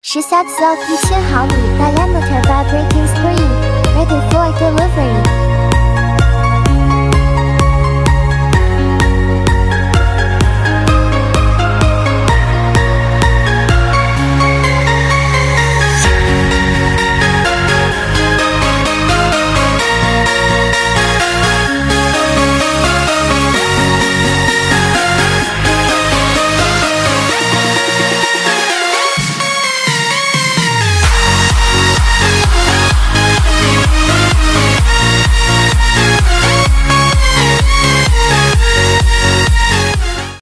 She sets out 1000 毫米 diameter vibrating screen, ready for delivery.